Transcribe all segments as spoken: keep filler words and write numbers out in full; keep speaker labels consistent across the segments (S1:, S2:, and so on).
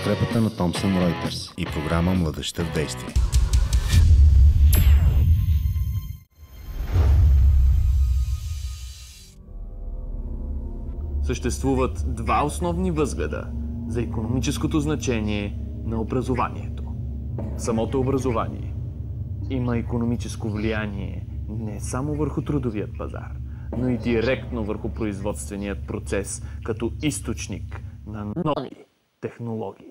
S1: подкрепата на Thomson Reuters и програма Младежта в действие.
S2: Съществуват два основни възгледа за икономическото значение на образованието. Самото образование има икономическо влияние не само върху трудовият пазар, но и директно върху производственият процес като източник на нови технологии.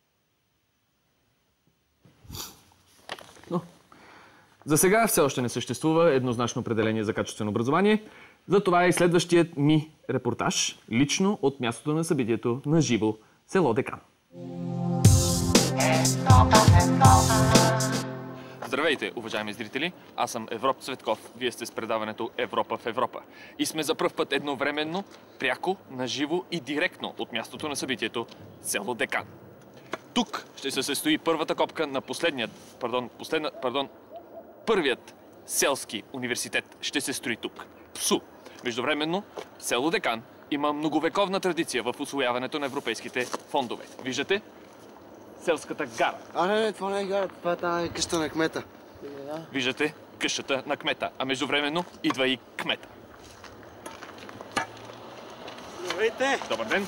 S2: Но за сега все още не съществува еднозначно определение за качествено образование. Затова е следващият ми репортаж, лично от мястото на събитието на живо, село Декан. Здравейте, уважаеми зрители! Аз съм Европ Цветков. Вие сте с предаването Европа в Европа. И сме за пръв път едновременно, пряко, наживо и директно от мястото на събитието село Декан. Тук ще се състои първата копка на последният, пардон, последна, пардон, първият селски университет ще се строи тук. ПСУ. Междувременно, село Декан има многовековна традиция в усвояването на европейските фондове. Виждате? Селската гара.
S3: А, не, не, това не е гара, това е тази къща на кмета.
S2: Виждате къщата на кмета, а междувременно идва и кмета.
S3: Здравейте!
S2: Добър ден!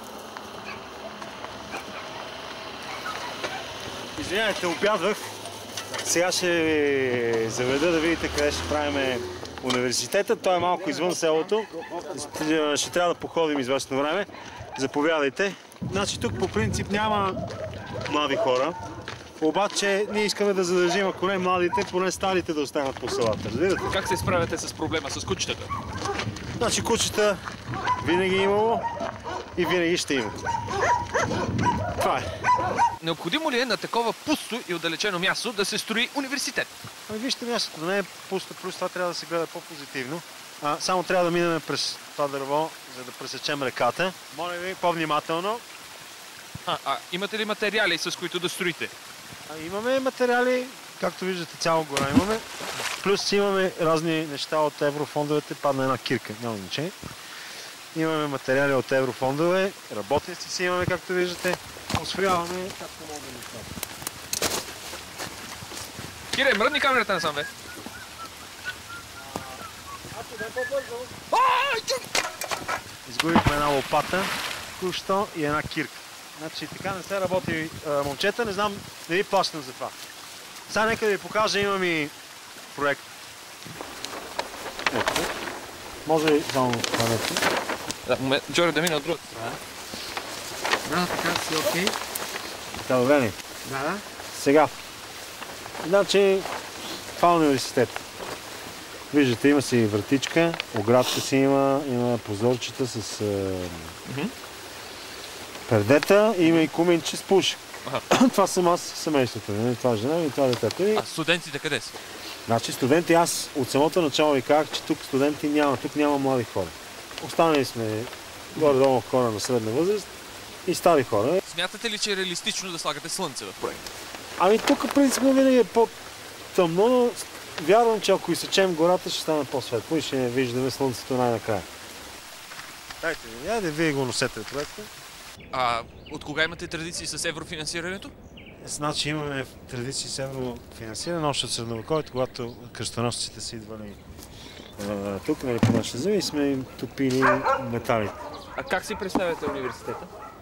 S3: Извинявайте, обядвах. Сега ще ви заведа да видите къде ще правим университета. Той е малко извън селото. Ще трябва да походим известно време. Заповядайте. Значи тук по принцип няма млади хора. Обаче ние искаме да задържим, ако не младите, поне старите да останат по селата. Разбирате?
S2: Как се справяте с проблема с кучетата?
S3: Значи кучета винаги е имало и винаги ще има. Това е.
S2: Необходимо ли е на такова пусто и отдалечено място да се строи университет?
S3: Ами вижте, мястото не е пусто, плюс това трябва да се гледа по-позитивно. А, само трябва да минем през това дърво, за да пресечем реката. Моля ви, по-внимателно.
S2: А, а имате ли материали, с които да строите?
S3: А, имаме материали, както виждате, цяла гора имаме. Плюс имаме разни неща от еврофондовете. Падна една кирка, няма значение. Имаме материали от еврофондове, работници си имаме, както виждате. Освояваме както мога да нещата.
S2: Кире, мръдни камерата насам, бе.
S3: Изгубихме една лопата, току-що и една кирка. Значи така не се работи, а, момчета, не знам, не ви плащам за това. Сега нека да ви покажа, имам и проект. Ето. Може ли само това нещо?
S2: Да, момент, Джори, да мина от другата страна.
S3: Да, така си окей. Така, добре ли? Да, да. Сега. Значи, това е университет. Виждате, има си вратичка, оградка си има, има прозорчета с mm-hmm. пердета, има и куминче с пушек. Ага. Това съм аз, семейството. Не? Това е жена и това е детето. И...
S2: А студентите къде са?
S3: Значи студенти, аз от самото начало ви казах, че тук студенти няма, тук няма млади хора. Останали сме горе-долу хора на средна възраст и стари хора.
S2: Смятате ли, че е реалистично да слагате слънце в проекта?
S3: Ами тук принципно винаги е по-тъмно, но вярвам, че ако изсечем гората, ще стане по-светло и ще виждаме слънцето най-накрая. Дайте ми, айде вие го носете проекта.
S2: А от кога имате традиции с еврофинансирането?
S3: Значи имаме традиции с еврофинансиране, още от средновековието, когато кръстоносците са идвали а, тук, нали, по нашата земя и сме им топили металите.
S2: А как си представяте университета?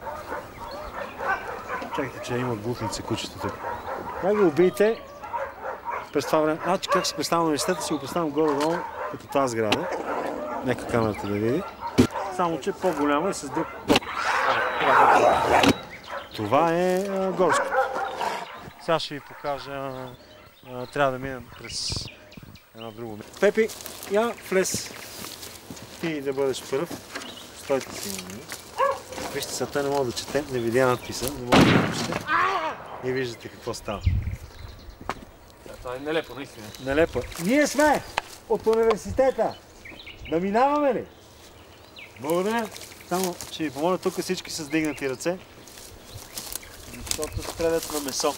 S3: Чакайте, че има глухница кучета тук. Дай го убийте. През това време. Значи как си представям университета, си го представям горе-долу като тази сграда. Нека камерата да види. Само, че по-голяма и с друг ток. Това е а, горското. Сега ще ви покажа. А, трябва да минем през едно друго място. Пепи, я влез. Ти да бъдеш първ. Стойте си. Вижте, сега той не мога да чете, не видя надписа, не мога да прочете. И виждате какво става.
S2: Да, това е нелепо, наистина.
S3: Нелепо. Ние сме от университета. Да минаваме ли? Благодаря. Само ще ви помоля тук всички с дигнати ръце, защото стрелят на месо.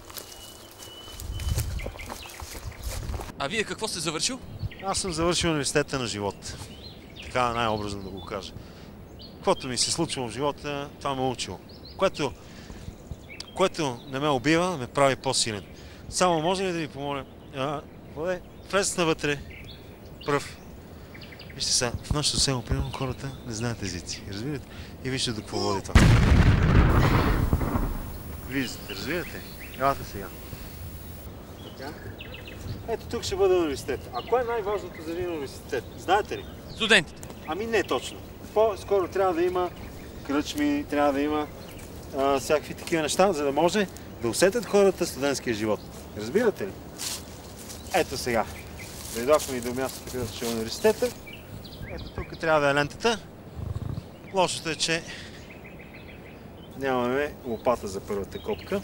S2: А вие какво сте завършил?
S3: Аз съм завършил университета на живот. Така най-образно да го кажа. Каквото ми се случило в живота, това ме е учило. Което което не ме убива, ме прави по-силен. Само може ли да ви помоля? Влезете навътре. Пръв. Вижте сега, в нашото село, примерно, хората не знаят езици. Разбирате? И вижте до какво води това. Виждате, разбирате? Елате сега. Ето тук ще бъде университет. А кое е най-важното за един университет? Знаете ли?
S2: Студентите.
S3: Ами не точно. По-скоро трябва да има кръчми, трябва да има а, всякакви такива неща, за да може да усетят хората студентския живот. Разбирате ли? Ето сега. Дойдохме и до мястото, където ще е университета. Ето тук трябва да е лентата. Лошото е, че нямаме лопата за първата копка.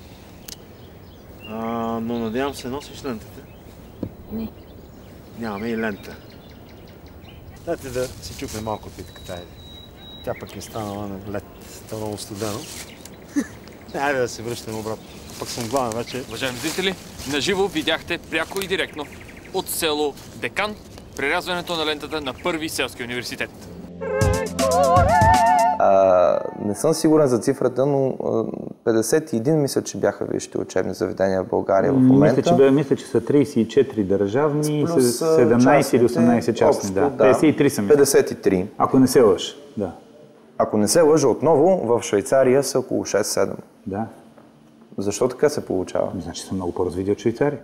S3: А, но надявам се, носиш лентата.
S4: Не.
S3: Нямаме и лента. Дайте да си чупне малко питката, айде. Тя пък е станала на лед. Това много студено. Айде да се връщаме обратно. Пък съм главен вече.
S2: Уважаеми зрители, наживо видяхте пряко и директно от село Декан прерязването на лентата на Първи селски университет.
S5: А, не съм сигурен за цифрата, но петдесет и един мисля, че бяха висшите учебни заведения в България в момента.
S4: Мисля, че, мисля, че са тридесет и четири държавни и седемнайсет или осемнайсет частни. Да.
S5: Да.
S4: петдесет и три са, мисля.
S5: петдесет и три.
S4: Ако не се лъжа. Да.
S5: Ако не се лъжа отново, в Швейцария са около шест-седем.
S4: Да.
S5: Защо така се получава?
S4: Значи са много по-развити от Швейцария.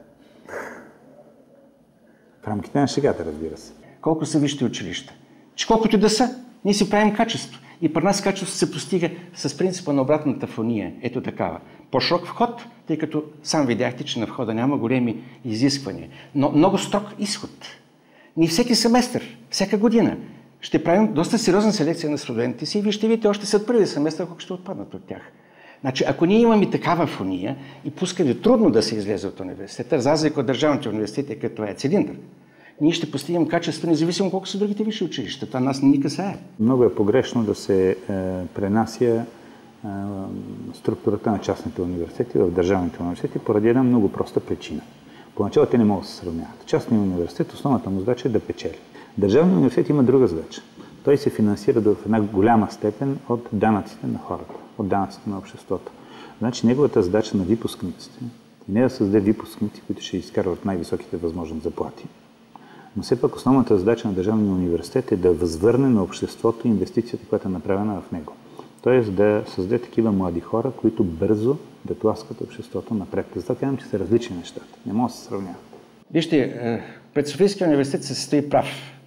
S4: В рамките на шегата, разбира се.
S6: Колко са висшите училища? Че колкото да са, ние си правим качество. И при нас качеството се постига с принципа на обратната фония. Ето такава. По-широк вход, тъй като сам видяхте, че на входа няма големи изисквания. Но много строг изход. Ние всеки семестър, всяка година, ще правим доста сериозна селекция на студентите си и вие ще видите още след първи семестър, колко ще отпаднат от тях. Значи, ако ние имаме такава фония и пускаме трудно да се излезе от университета, за разлика от държавните университети, като е цилиндър, ние ще постигнем качество, независимо колко са другите висши училища. Това нас не ни касае.
S4: Много е погрешно да се е, пренася е, структурата на частните университети в държавните университети поради една много проста причина. Поначало те не могат да се сравняват. Частният университет, основната му задача е да печели. Държавният университет има друга задача. Той се финансира в една голяма степен от данъците на хората, от данъците на обществото. Значи неговата задача на випускниците и не да създаде випускници, които ще изкарват най-високите възможни заплати. Но все пак основната задача на Държавния университет е да възвърне на обществото инвестицията, която е направена в него. Тоест да създаде такива млади хора, които бързо да тласкат обществото напред. Затова казвам, че са различни нещата. Не могат да се сравняват.
S6: Вижте, пред Софийския университет се стои прав.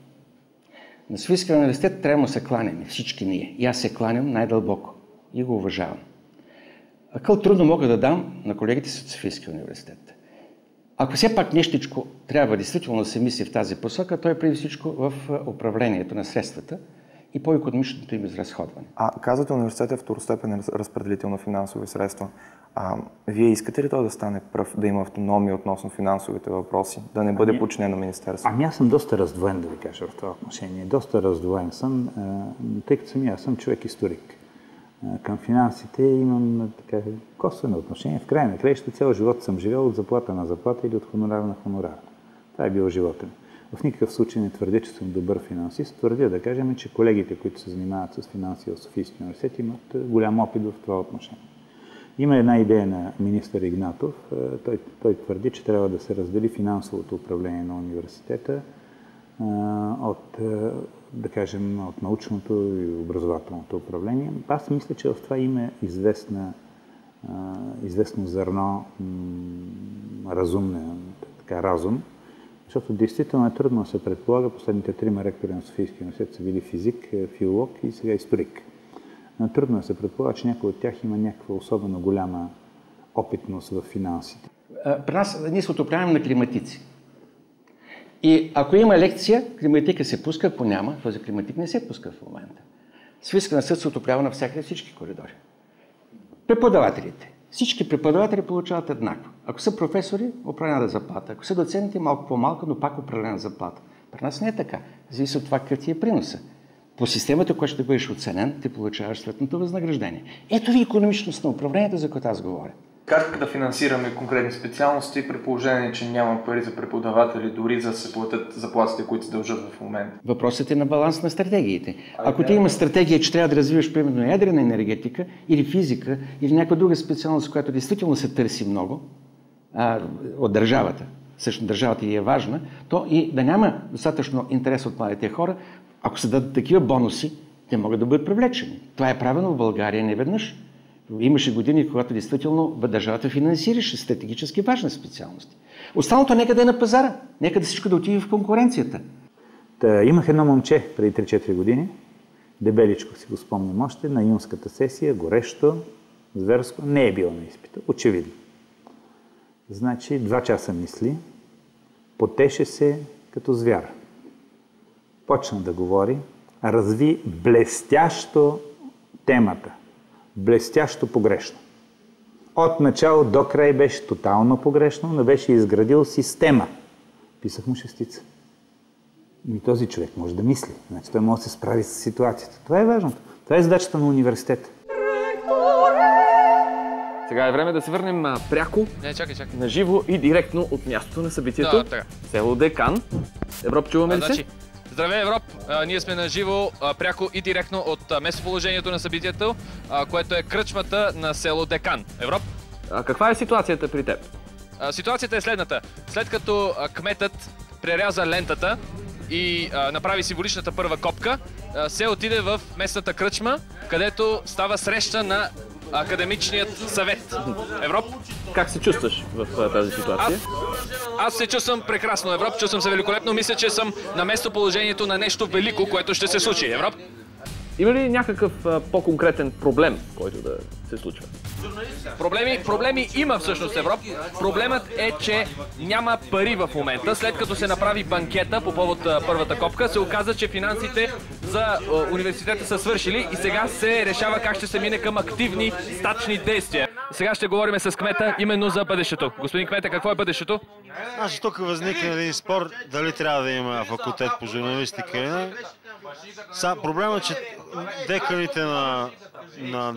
S6: На Софийския университет трябва да се кланяме, всички ние. И аз се кланям най-дълбоко и го уважавам. Акъл трудно мога да дам на колегите си от Софийския университет. Ако все пак нещичко трябва действително да се мисли в тази посока, то е преди всичко в управлението на средствата и по-икономичното им изразходване.
S5: А казвате, университет е второстепенен разпределител на финансови средства. А, вие искате ли то да стане пръв, да има автономия относно финансовите въпроси, да не бъде ами, подчинен на министерство?
S4: Ами аз съм доста раздвоен, да ви кажа, в това отношение. Доста раздвоен съм, тъй като съм аз съм човек-историк. Към финансите имам така косвено отношение. В край на краища цял живот съм живел от заплата на заплата или от хонорар на хонорар. Това е било живота ми. В никакъв случай не твърдя, че съм добър финансист. Твърдя да кажем, че колегите, които се занимават с финанси в Софийския университет, имат голям опит в това отношение. Има една идея на министър Игнатов. Той, той твърди, че трябва да се раздели финансовото управление на университета от, да кажем, от научното и образователното управление. Аз мисля, че в това има известна, известно зърно разумна, така, разум, защото действително е трудно да се предполага. Последните трима ректори на Софийския университет са били физик, филолог и сега историк. Но трудно да се предполага, че някой от тях има някаква особено голяма опитност в финансите.
S6: При нас ние се отопляваме на климатици. И ако има лекция, климатика се пуска, ако няма, този климатик не се пуска в момента. Софийския университет се отоплява навсякъде всички коридори. Преподавателите. Всички преподаватели получават еднакво. Ако са професори, определена заплата. Ако са доценти, малко по-малко, но пак определена заплата. При нас не е така. Зависи от това какъв ти е приноса. По системата, която ще бъдеш оценен, ти получаваш съответното възнаграждение. Ето ви икономичност на управлението, за което аз говоря.
S5: Как да финансираме конкретни специалности при положение, че няма пари за преподаватели, дори за да се платят заплатите, които се дължат в момента?
S6: Въпросът е на баланс на стратегиите. Ако ти имаш стратегия, че трябва да развиваш примерно ядрена енергетика или физика или някаква друга специалност, която действително се търси много а, от държавата, всъщност държавата и е важна, то и да няма достатъчно интерес от младите хора, ако се дадат такива бонуси, те могат да бъдат привлечени. Това е правено в България неведнъж. Имаше години, когато действително държавата финансираше стратегически важни специалности. Останалото нека да е на пазара, нека да всичко да отиде в конкуренцията.
S4: Та, имах едно момче преди три-четири години, дебеличко си го спомням още, на юнската сесия, горещо, зверско, не е било на изпита, очевидно. Значи, два часа мисли, потеше се като звяр. Почна да говори, разви блестящо темата. Блестящо погрешно. От начало до край беше тотално погрешно, но беше изградил система. Писах му шестица. И този човек може да мисли. Значи той може да се справи с ситуацията. Това е важното. Това е задачата на университета.
S2: Сега е време да се върнем а, пряко,
S7: Не, чакай, чакай.
S2: на живо и директно от мястото на събитието.
S7: Да, така.
S2: Село Декан. Европ, чуваме ли се?
S7: Значи, здравей, Европ! А, ние сме на живо, а, пряко и директно от а, местоположението на събитието, а, което е кръчмата на село Декан. Европ?
S2: А, каква е ситуацията при теб?
S7: А, ситуацията е следната. След като а, кметът преряза лентата и а, направи символичната първа копка, а, се отиде в местната кръчма, където става среща на академичният съвет. Европ?
S2: Как се чувстваш в а, тази ситуация?
S7: Аз се чувствам прекрасно, Европ, чувствам се великолепно. Мисля, че съм на местоположението на нещо велико, което ще се случи. Европ?
S2: Има ли някакъв а, по-конкретен проблем, който да се случва?
S7: Проблеми, проблеми има всъщност, Европ. Проблемът е, че няма пари в момента. След като се направи банкета по повод а, първата копка, се оказа, че финансите за а, университета са свършили и сега се решава как ще се мине към активни стачни действия. Сега ще говорим с кмета именно за бъдещето. Господин кмете, какво е бъдещето?
S3: Значи тук възникна един спор дали трябва да има факултет по журналистика или не. Са, проблемът е, че деканите на, на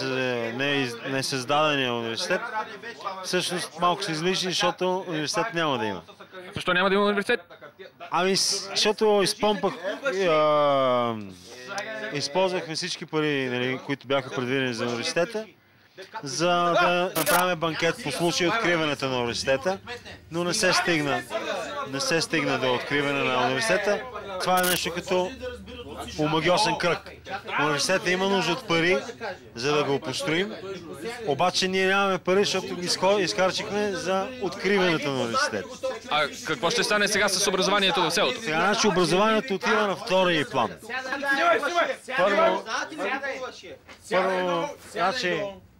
S3: несъздадения не, не университет всъщност малко са излишни, защото университет няма да има.
S7: Защо няма да има университет?
S3: Ами, защото изпомпах, а, използвахме всички пари, нали, които бяха предвидени за университета, за да направим банкет по случай откриването на университета, но не се стигна, не се стигна до откриване на университета. Това е нещо като омагьосен кръг. Университетът има нужда от пари, за да го построим, обаче ние нямаме пари, защото ги изхарчихме за откриването на университета.
S7: А какво ще стане сега с образованието в селото?
S3: Сега, значи, образованието отива на втория план. Първо, първо, значи,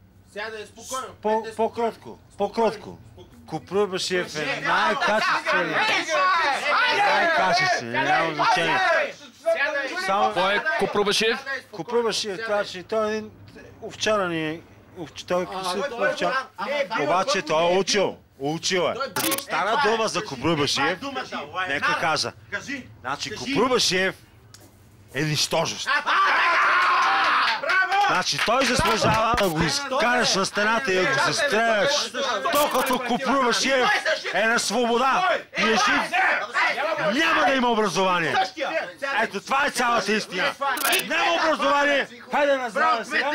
S3: по-кротко, по-кротко. Купрубашиев е най-качествен. Най-качествен, няма значение.
S7: Кой е Купрубашиев?
S3: Купрубашиев, това, че той е един овчарен. Той е овчар. Обаче той е учил. Учил е. Стана дума за Купрубашиев, нека кажа. Значи Купрубашиев е нищожест. Значи той заслужава да го изкараш на стената и да го застреляш, докато Купрубашиев е на свобода и е жив. Няма да има образование. Ето това е цялата истина. Няма образование. Хайде на здраве сега.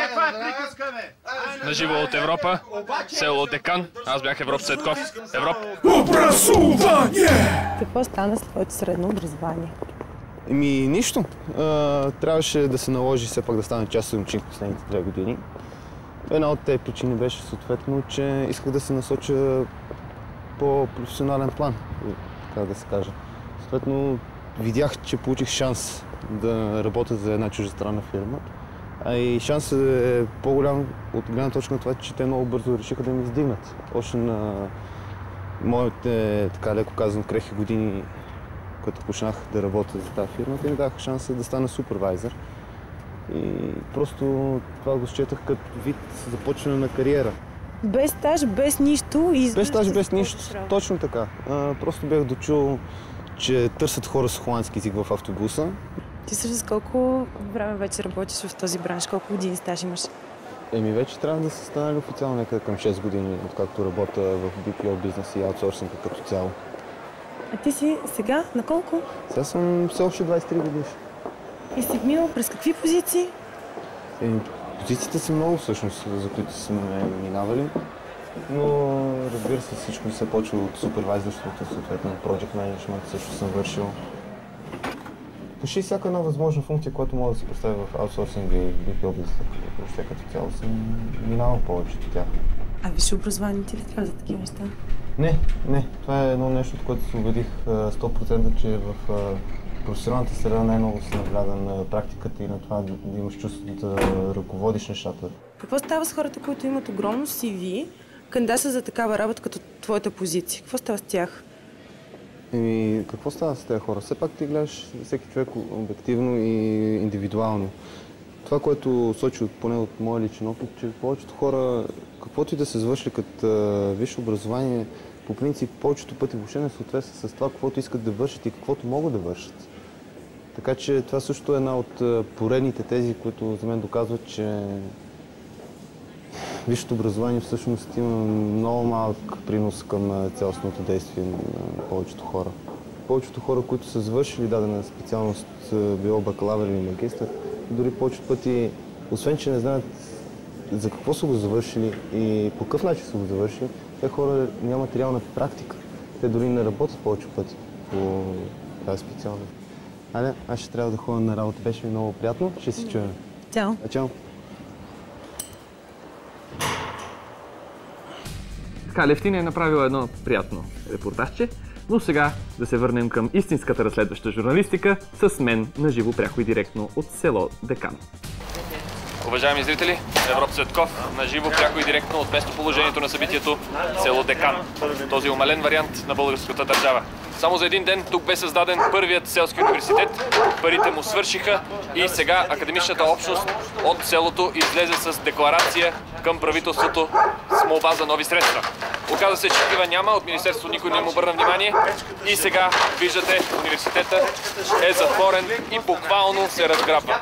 S7: На живо от Европа, село Декан. Аз бях Европ Цветков. Европ.
S8: Образование! Какво стана с твоето средно образование?
S1: Еми, нищо. А, трябваше да се наложи все пак да стане частен ученик последните две години. Една от тези причини беше съответно, че исках да се насоча по професионален план, така да се каже. Съответно, видях, че получих шанс да работя за една чуждестранна фирма. А и шансът е по-голям от гледна точка на това, че те много бързо решиха да ми издигнат. Още на моите, така леко казвам, крехи години, като почнах да работя за тази фирма, те ми даха шанса да стана супервайзър. И просто това го счетах като вид започване на кариера.
S8: Без стаж, без нищо и...
S1: Без стаж, без нищо. Точно така. А, просто бях дочул, че търсят хора с холандски език в автобуса.
S8: Ти също с колко време вече работиш в този бранш? Колко години стаж имаш?
S1: Еми вече трябва да се стане официално някъде към шест години, откакто работя в би пи о бизнес и аутсорсинга като цяло.
S8: А ти си сега на колко?
S1: Сега съм все още двадесет и три години.
S8: И си минал през какви позиции?
S1: Еми, позициите са много всъщност, за които сме минавали. Но разбира се, всичко се почва от супервайзърството, съответно project management също съм вършил. Почти всяка една възможна функция, която мога да се постави в аутсорсинга и би пи о бизнеса, въобще като цяло съм минавал повечето от тях.
S8: А висше образование ти ли трябва за такива неща?
S1: Не, не. Това е едно нещо, от което се убедих сто процента, че в професионалната среда най-много се набляга на практиката и на това да имаш чувството да ръководиш нещата.
S8: Какво става с хората, които имат огромно си ви, кандидатстват за такава работа като твоята позиция? Какво става с тях?
S1: Еми, какво става с тези хора? Все пак ти гледаш всеки човек обективно и индивидуално. Това, което сочи поне от моя личен опит, че повечето хора, каквото и да се завършили като висше образование, по принцип повечето пъти въобще не съответства с това, каквото искат да вършат и каквото могат да вършат. Така че това също е една от поредните тези, които за мен доказват, че висшето образование всъщност има много малък принос към цялостното действие на повечето хора. Повечето хора, които са завършили дадена специалност, било бакалавър или магистър, дори повечето пъти, освен че не знаят за какво са го завършили и по какъв начин са го завършили, те хора нямат реална практика. Те дори не работят повече пъти по тази специалност. Аля, аз ще трябва да ходя на работа. Беше ми много приятно. Ще си чуем.
S8: Чао.
S1: А, чао.
S2: Така, Левтина е направила едно приятно репортажче, но сега да се върнем към истинската разследваща журналистика с мен на живо, пряко и директно от село Декан. Уважаеми зрители, Европ Цветков на живо, пряко и директно от местоположението на събитието село Декан. Този умален вариант на българската държава. Само за един ден тук бе създаден първият селски университет, парите му свършиха и сега академичната общност от селото излезе с декларация към правителството с молба за нови средства. Оказа се, че такива няма, от министерството никой не му обърна внимание и сега виждате, университета е затворен и буквално се разграбва.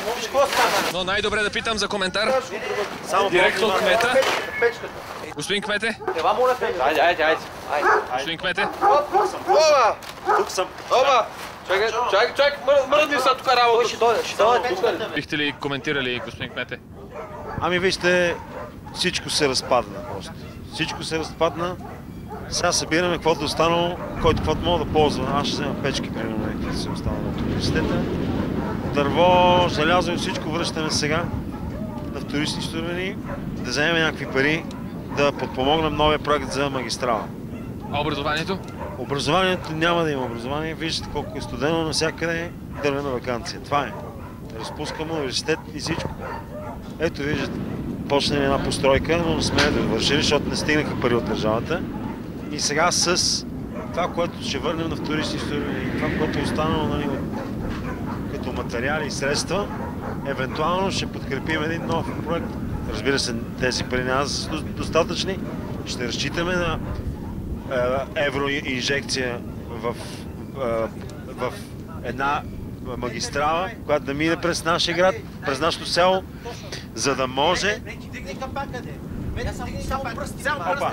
S2: Но най-добре да питам за коментар директно от кмета. Господин кмете? Айде, айде, айде. Господин кмете?
S9: Оба! Тук съм. Оба! Чакай, чакай, чакай, мръдни са тук работа. Ще дойде, ще дойде.
S2: Бихте ли коментирали, господин кмете?
S3: Ами вижте, всичко се разпадна просто. Всичко се разпадна. Сега събираме каквото останало, който каквото мога да ползва. Аз ще взема печки, примерно, които се останали от университета. Дърво, желязо и всичко връщаме сега на вторични суровини, да вземем някакви пари, да подпомогнем новия проект за магистрала.
S2: А образованието?
S3: Образованието няма да има образование. Виждате колко е студено, навсякъде дървена ваканция. Това е. Разпускаме университет и всичко. Ето виждате, почнали една постройка, но не сме да довършили, защото не стигнаха пари от държавата. И сега с това, което ще върнем на вторични суровини, това, което е останало, нали, като материали и средства, евентуално ще подкрепим един нов проект. Разбира се, тези пари няма са достатъчни. Ще разчитаме на е, евроинжекция в, е, в една магистрала, която да мине през нашия град, през нашето село, за да може... Опа!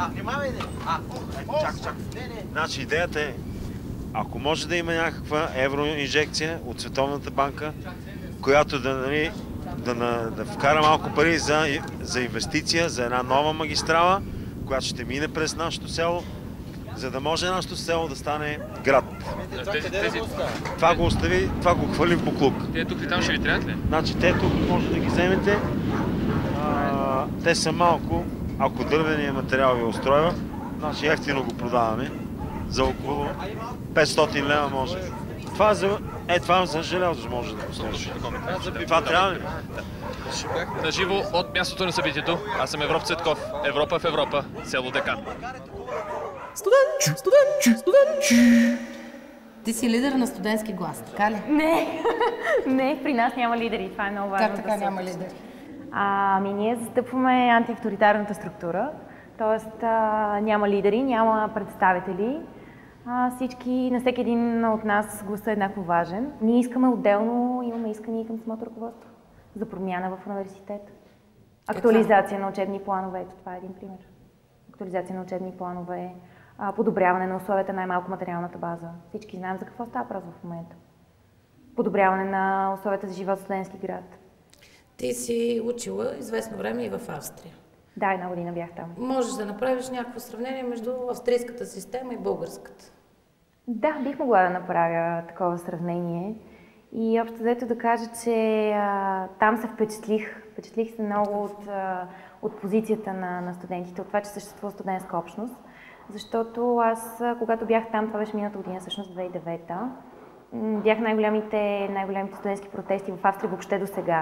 S3: Значи идеята е, ако може да има някаква евроинжекция от Световната банка, която да, нали, да, да, да вкара малко пари за, за инвестиция, за една нова магистрала, която ще мине през нашето село, за да може нашето село да стане град.
S2: Тези, тези...
S3: Това го остави, това го хвърли в буклук.
S2: Те тук и там ще ви трябват ли?
S3: Значи те тук може да ги вземете. А, те са малко, ако дървеният материал ви устройва, значи ефтино го продаваме за около петстотин лева може. Това за, е, това за желязо може да послужи. Това трябва ли?
S2: На живо от мястото на събитието. Аз съм Европ Цветков. Европа в Европа, село Декан.
S10: Студент, студент, студент. Ти си лидер на студентски глас, така ли?
S11: Не, не, при нас няма лидери. Това е много важно.
S10: Как така да няма лидери?
S11: Ами ние застъпваме антиавторитарната структура, т.е. няма лидери, няма представители. А, всички, на всеки един от нас гласът е еднакво важен. Ние искаме отделно, имаме искания към самото ръководство за промяна в университет. Актуализация на учебни планове, ето това е един пример. Актуализация на учебни планове, подобряване на условията, най-малко материалната база. Всички знаем за какво става въпрос в момента. Подобряване на условията за живот в студентски град.
S10: Ти си учила известно време и в Австрия.
S11: Да, една година бях там.
S10: Можеш да направиш някакво сравнение между австрийската система и българската?
S11: Да, бих могла да направя такова сравнение. И общо взето да кажа, че а, там се впечатлих. Впечатлих се много от, а, от позицията на, на студентите, от това, че съществува студентска общност. Защото аз, когато бях там, това беше миналата година, всъщност две хиляди и девета, бях най-голямите, най-голямите студентски протести в Австрия въобще до сега.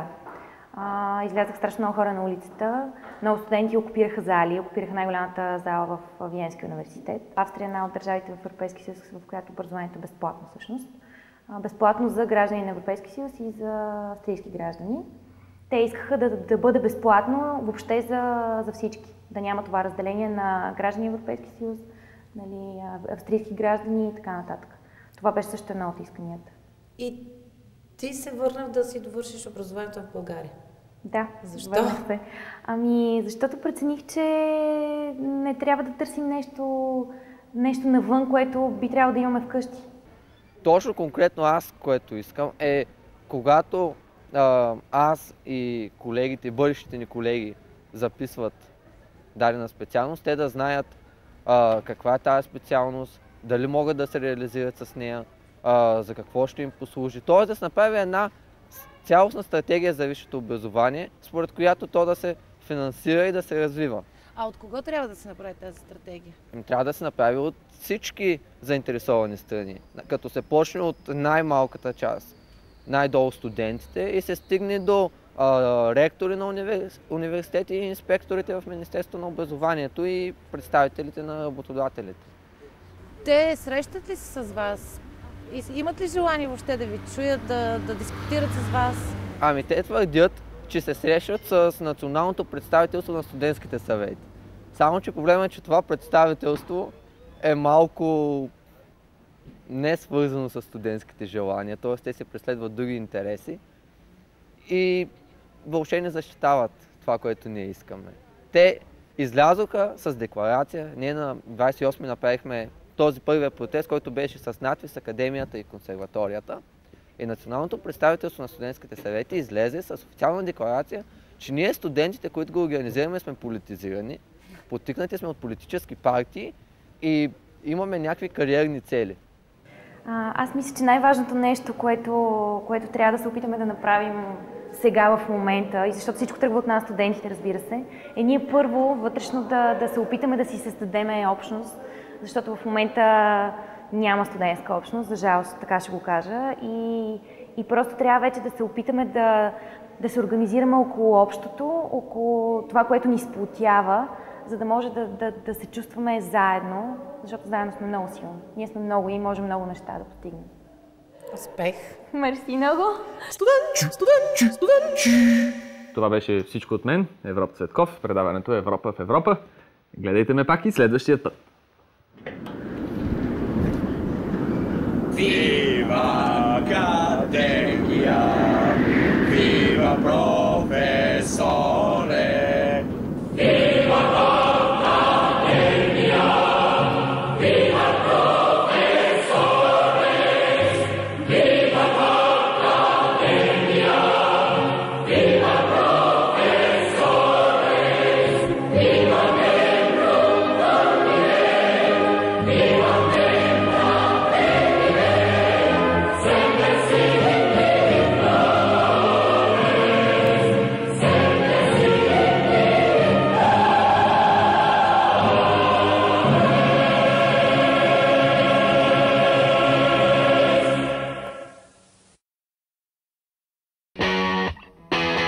S11: Излязах страшно много хора на улицата, много студенти окупираха зали, окупираха най-голямата зала в Виенския университет. Австрия е една от държавите в Европейския съюз, в която образованието е безплатно всъщност. Безплатно за граждани на Европейския съюз и за австрийски граждани. Те искаха да, да бъде безплатно въобще за, за всички, да няма това разделение на граждани на Европейския съюз, нали, австрийски граждани и така нататък. Това беше също едно от исканията.
S10: И ти се върна да си довършиш образованието в България?
S11: Да.
S10: Защо?
S11: Върнах се. Ами, защото прецених, че не трябва да търсим нещо, нещо навън, което би трябвало да имаме вкъщи.
S12: Точно конкретно аз, което искам, е когато а, аз и колегите, бъдещите ни колеги записват дадена специалност, те да знаят а, каква е тази специалност, дали могат да се реализират с нея, а, за какво ще им послужи. Тоест да се направи една цялостна стратегия за висшето образование, според която то да се финансира и да се развива.
S13: А от кого трябва да се направи тази стратегия?
S12: Трябва да се направи от всички заинтересовани страни, като се почне от най-малката част, най-долу студентите и се стигне до а, ректори на универ... университети и инспекторите в Министерството на образованието и представителите на работодателите.
S13: Те срещат ли се с вас? Имат ли желание въобще да ви чуят, да, да дискутират с вас?
S12: Ами те твърдят, че се срещат с националното представителство на студентските съвети. Само че проблемът е, че това представителство е малко не свързано с студентските желания, т.е. те се преследват други интереси и въобще не защитават това, което ние искаме. Те излязоха с декларация, ние на двадесет и осми направихме този първият протест, който беше с надпис Академията и консерваторията. И Националното представителство на студентските съвети излезе с официална декларация, че ние студентите, които го организираме, сме политизирани, подтикнати сме от политически партии и имаме някакви кариерни цели.
S11: А, аз мисля, че най-важното нещо, което, което трябва да се опитаме да направим сега в момента, и защото всичко тръгва от нас, студентите, разбира се, е ние първо вътрешно да, да се опитаме да си създадем общност, защото в момента няма студентска общност, за жалост, така ще го кажа. И, и просто трябва вече да се опитаме да, да се организираме около общото, около това, което ни сплотява, за да може да, да, да се чувстваме заедно, защото заедно сме много силни. Ние сме много и можем много неща да постигнем.
S10: Успех!
S11: Мерси много!
S2: Студент! Студент! Студент! Това беше всичко от мен, Европа Цветков, предаването Европа в Европа. Гледайте ме пак и следващия път.
S14: Viva Academia, viva professore, viva Academia, viva professores, viva Academia, viva professores, viva membrum Domine, viva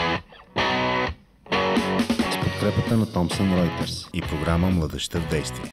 S15: подкрепата на Thomson Reuters и програма Младежта в действие.